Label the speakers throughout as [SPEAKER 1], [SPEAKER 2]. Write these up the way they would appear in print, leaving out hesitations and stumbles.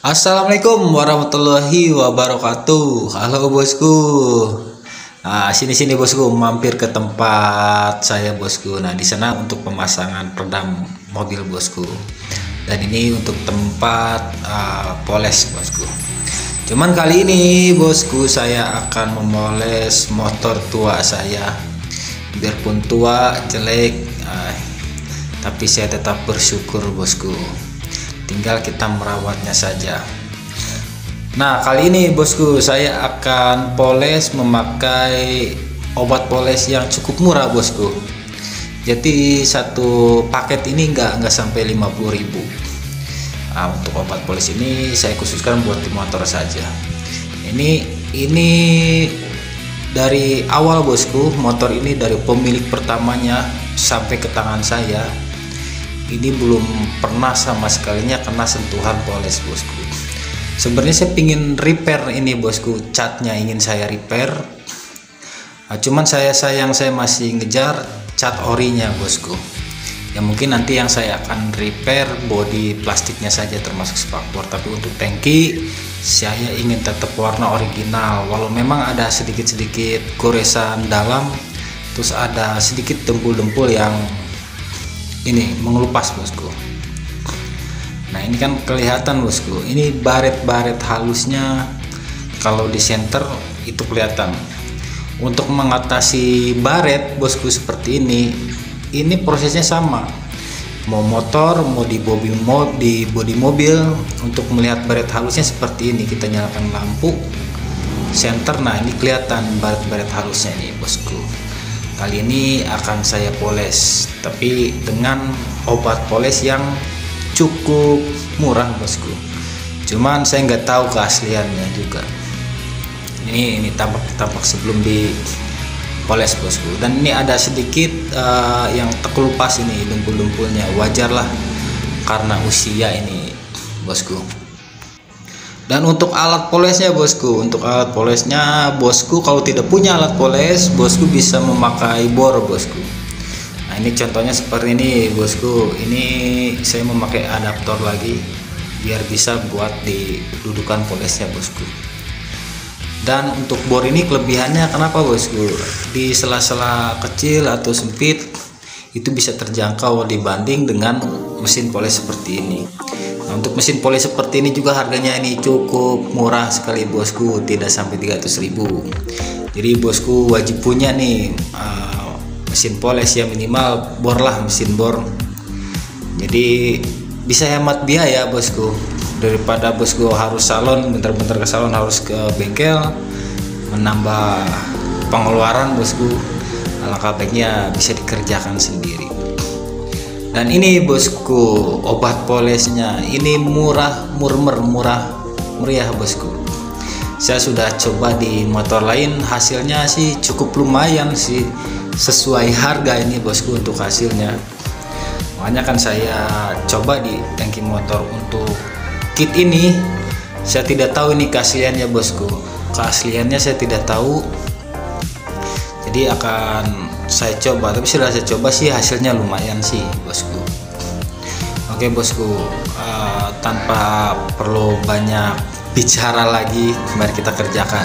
[SPEAKER 1] Assalamualaikum warahmatullahi wabarakatuh. Halo bosku. Nah, sini bosku, mampir ke tempat saya bosku. Nah, di sana untuk pemasangan peredam mobil bosku. Dan ini untuk tempat poles bosku. Cuman kali ini bosku saya akan memoles motor tua saya. Biarpun tua, jelek, tapi saya tetap bersyukur bosku. Tinggal kita merawatnya saja. Nah, kali ini bosku saya akan poles memakai obat poles yang cukup murah bosku. Jadi satu paket ini nggak sampai 50.000. Nah, untuk obat poles ini saya khususkan buat di motor saja. Ini dari awal bosku, motor ini dari pemilik pertamanya sampai ke tangan saya, ini belum pernah sama sekalinya kena sentuhan poles bosku. Sebenarnya saya pingin repair ini bosku, catnya ingin saya repair. Nah, cuman saya masih ngejar cat orinya bosku. Ya mungkin nanti yang saya akan repair bodi plastiknya saja termasuk spakbor, tapi untuk tangki saya ingin tetap warna original. Walau memang ada sedikit-sedikit goresan dalam, terus ada sedikit dempul-dempul yang ini mengelupas bosku. Nah, ini kan kelihatan bosku, ini baret-baret halusnya kalau di center itu kelihatan. Untuk mengatasi baret bosku seperti ini prosesnya sama, mau motor mau di bodi mobil. Untuk melihat baret halusnya seperti ini, kita nyalakan lampu center. Nah, ini kelihatan baret-baret halusnya nih bosku. Kali ini akan saya poles, tapi dengan obat poles yang cukup murah bosku. Cuman saya nggak tahu keasliannya juga. Ini tampak sebelum dipoles bosku. Dan ini ada sedikit yang terkelupas ini dempul-dempulnya. Wajar lah karena usia ini bosku. Dan untuk alat polesnya bosku, kalau tidak punya alat poles bosku bisa memakai bor bosku. Nah, ini contohnya seperti ini bosku. Ini saya memakai adaptor lagi biar bisa buat di dudukan polesnya bosku. Dan untuk bor ini kelebihannya kenapa bosku, di sela-sela kecil atau sempit itu bisa terjangkau dibanding dengan mesin poles seperti ini. Nah, untuk mesin poles seperti ini juga harganya ini cukup murah sekali bosku, tidak sampai 300.000. Jadi bosku wajib punya nih mesin poles ya, minimal bor lah, mesin bor. Jadi bisa hemat biaya bosku, daripada bosku harus salon, bentar-bentar ke salon, harus ke bengkel menambah pengeluaran bosku. Alangkah baiknya bisa dikerjakan sendiri. Dan ini bosku obat polesnya ini meriah bosku. Saya sudah coba di motor lain, hasilnya sih cukup lumayan sih, sesuai harga ini bosku untuk hasilnya. Makanya kan saya coba di tangki motor. Untuk kit ini saya tidak tahu ini keasliannya bosku. Keasliannya saya tidak tahu. Jadi akan saya coba, tapi sudah saya coba sih hasilnya lumayan sih bosku. Oke bosku, tanpa perlu banyak bicara lagi, mari kita kerjakan.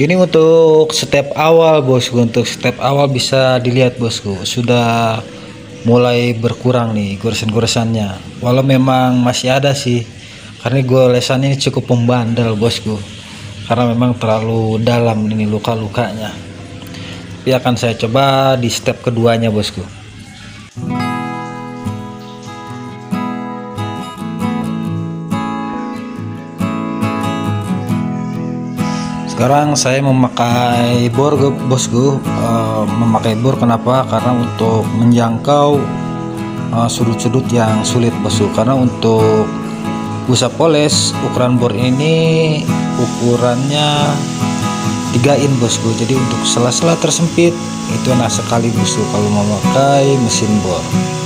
[SPEAKER 1] Ini untuk step awal bosku, untuk step awal bisa dilihat bosku sudah mulai berkurang nih goresan-goresannya, walau memang masih ada sih karena goresannya ini cukup membandel bosku karena memang terlalu dalam ini luka-lukanya. Tapi akan saya coba di step keduanya bosku. Sekarang saya memakai bor bosku, memakai bor kenapa? Karena untuk menjangkau sudut-sudut yang sulit bosku. Karena untuk busa poles ukuran bor ini ukurannya 3 in bosku. Jadi untuk sela-sela tersempit itu enak sekali bosku kalau memakai mesin bor.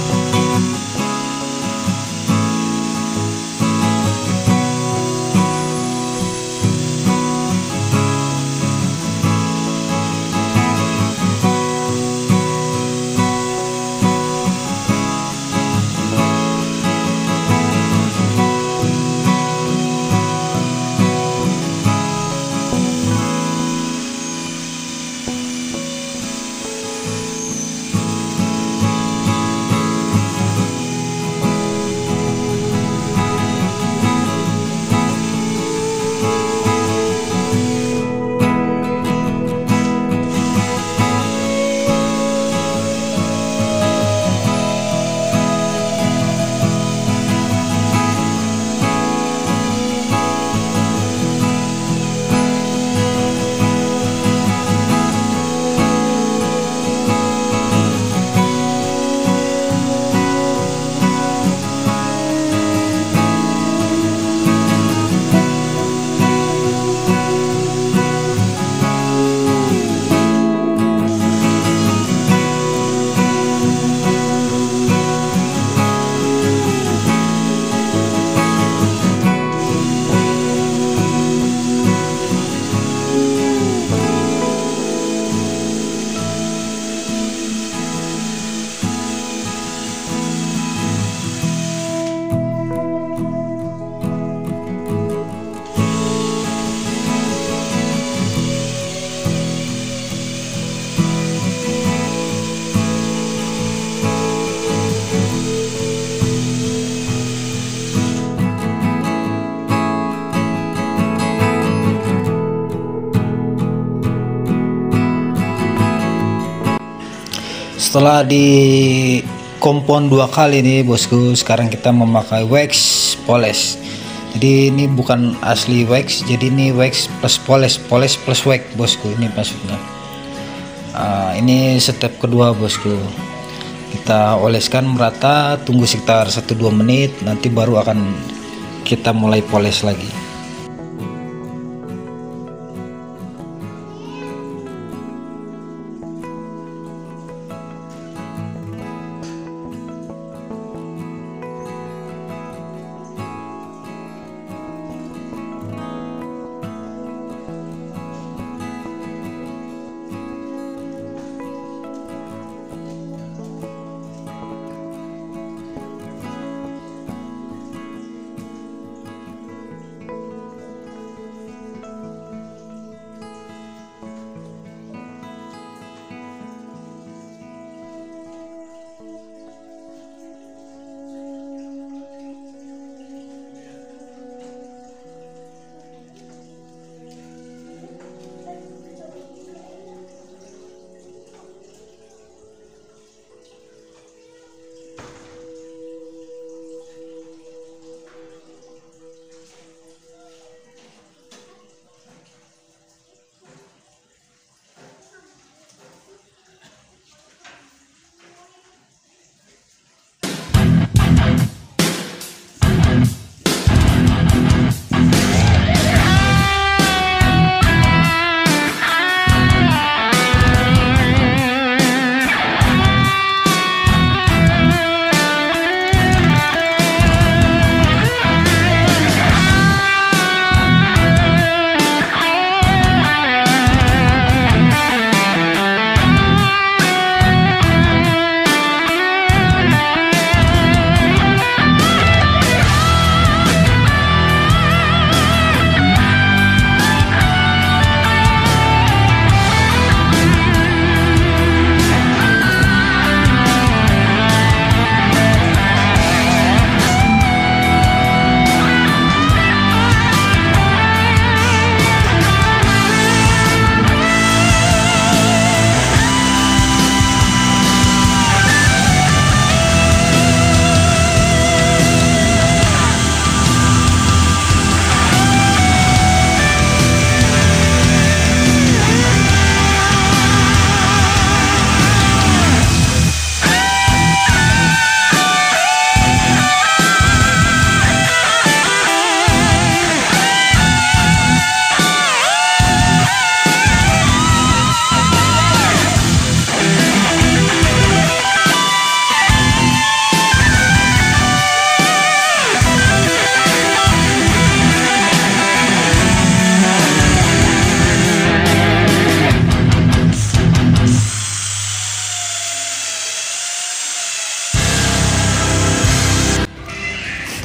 [SPEAKER 1] Setelah di kompon 2 kali nih bosku, sekarang kita memakai wax poles. Jadi ini bukan asli wax, jadi ini wax plus poles, poles plus wax bosku, ini maksudnya. Ini step kedua bosku, kita oleskan merata, tunggu sekitar 1-2 menit, nanti baru akan kita mulai poles lagi.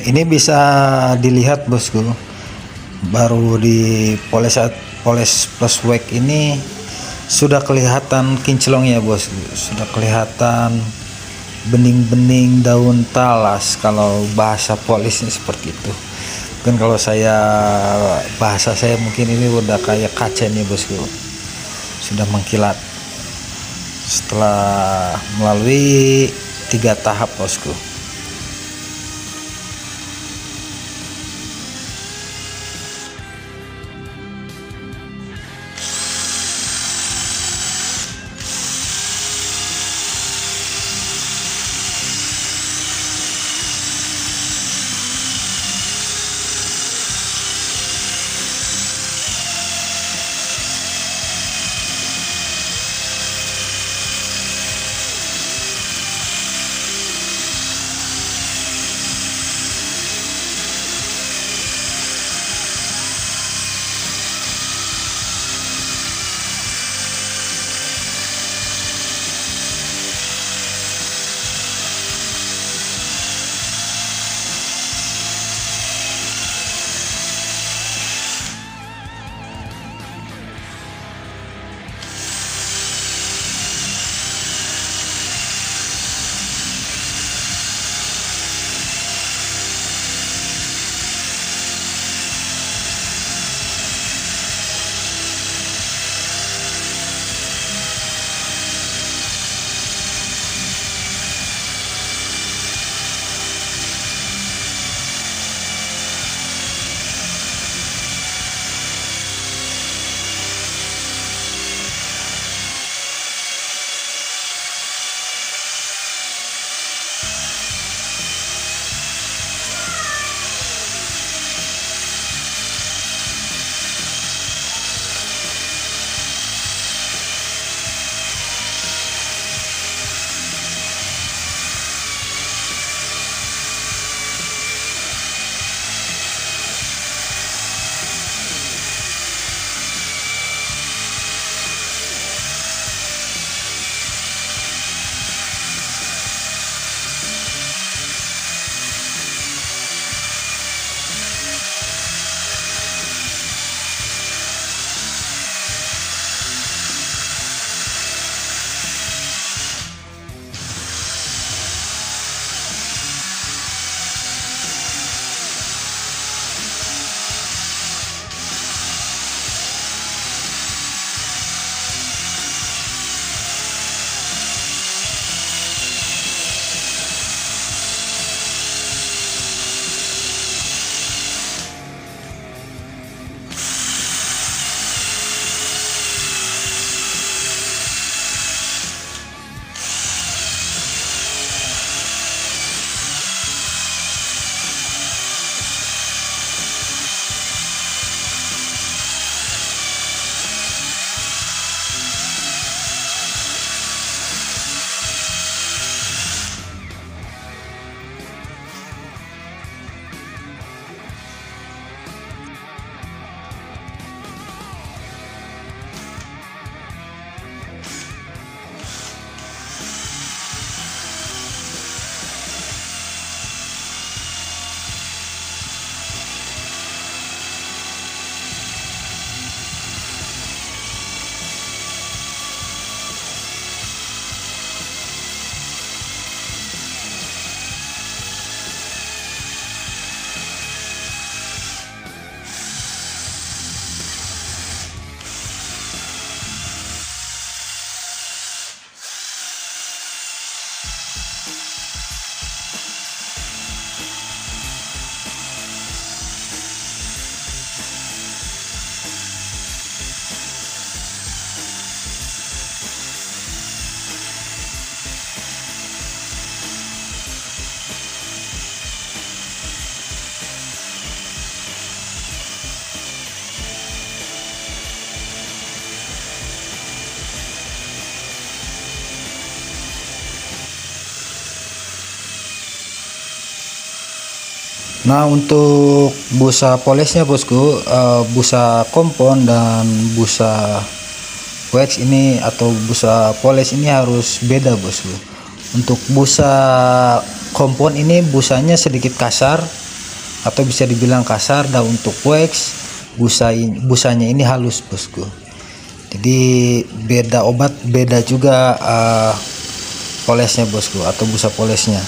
[SPEAKER 1] Ini bisa dilihat bosku, baru di poles plus wax ini sudah kelihatan kinclongnya bosku, sudah kelihatan bening-bening daun talas kalau bahasa polisnya seperti itu. Mungkin kalau bahasa saya mungkin ini udah kayak kaca nih bosku, sudah mengkilat setelah melalui 3 tahap bosku. Nah, untuk busa polesnya bosku, busa kompon dan busa wax ini atau busa poles ini harus beda bosku. Untuk busa kompon ini busanya sedikit kasar, atau bisa dibilang kasar. Dan untuk wax busanya ini halus bosku. Jadi beda obat, beda juga polesnya bosku, atau busa polesnya.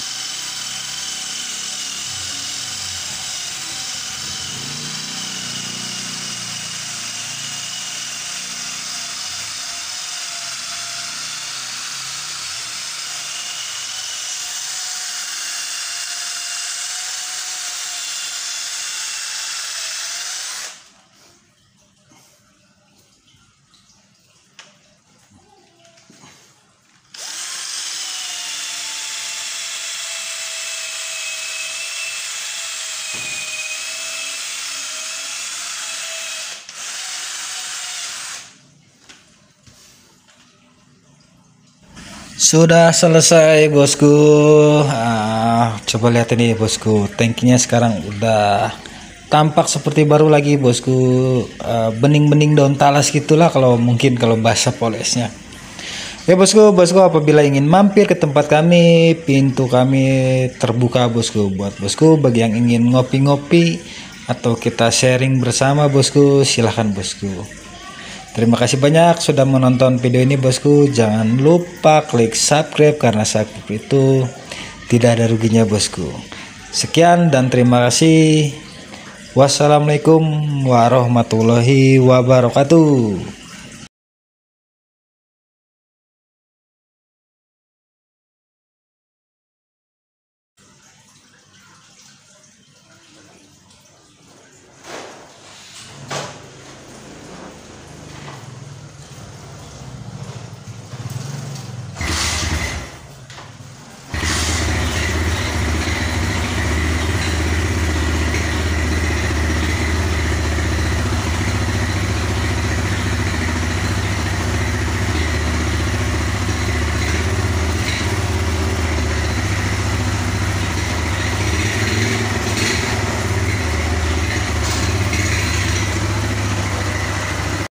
[SPEAKER 1] Sudah selesai bosku. Coba lihat ini bosku, tankinya sekarang udah tampak seperti baru lagi bosku. Bening-bening daun talas gitulah kalau bahasa polesnya. Ya bosku, apabila ingin mampir ke tempat kami, pintu kami terbuka bosku. Buat bosku bagi yang ingin ngopi-ngopi atau kita sharing bersama bosku, silahkan bosku. Terima kasih banyak sudah menonton video ini bosku. Jangan lupa klik subscribe karena subscribe itu tidak ada ruginya bosku. Sekian dan terima kasih. Wassalamualaikum warahmatullahi wabarakatuh.